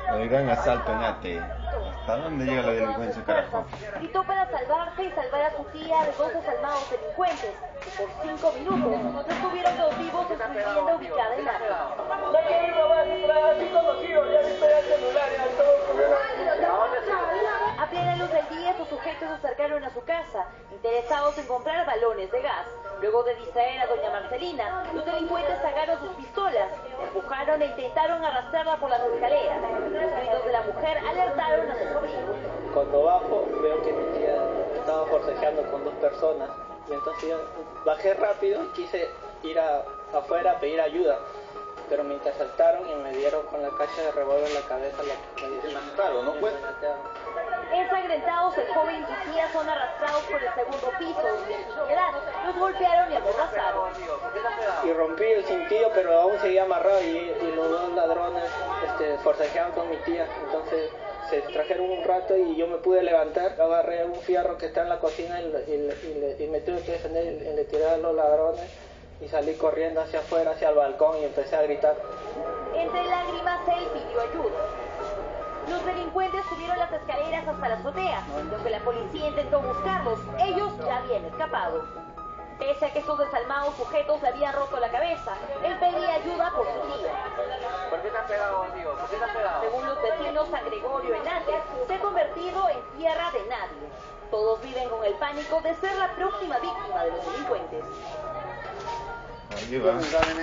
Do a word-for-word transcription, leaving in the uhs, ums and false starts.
El gran asalto en Ate. ¿Hasta dónde llega la delincuencia, carajo? Gritó para salvarse y salvar a su tía de dos desalmados delincuentes, que por cinco minutos no estuvieron cautivos en su vivienda ubicada en Ate. A plena luz del día, sus sujetos se acercaron a su casa, interesados en comprar balones de gas. Luego de distraer a doña Marcelina, los delincuentes sacaron sus pistolas, empujaron e intentaron arrastrarla por las escaleras. Los gritos de la mujer alertaron a su sobrino. Cuando bajo, veo que mi tía estaba forcejeando con dos personas. Y entonces yo bajé rápido y quise ir a, afuera a pedir ayuda. Pero me interceptaron y me dieron con la caja de revólver en la cabeza. La, me dieron, claro, ¿no fue? Ensangrentados, el joven y su tía son arrastrados por el segundo piso y en su edad los golpearon y amordazaron. Y rompí el cintillo, pero aún seguía amarrado y, y los dos ladrones este, forcejeaban con mi tía. Entonces se distrajeron un rato y yo me pude levantar. Agarré un fierro que está en la cocina y, y, y, y me tuve que defender y le tiré a los ladrones. Y salí corriendo hacia afuera, hacia el balcón y empecé a gritar. Entre lágrimas, él pidió ayuda. Los delincuentes subieron las escaleras hasta la azotea, y aunque la policía intentó buscarlos, ellos ya habían escapado. Pese a que estos desalmados sujetos le habían roto la cabeza, él pedía ayuda por su tía. ¿Por qué te has pegado, amigo? ¿Por qué te has pegado? Según los vecinos, San Gregorio en Ate se ha convertido en tierra de nadie. Todos viven con el pánico de ser la próxima víctima de los delincuentes. Ayuda.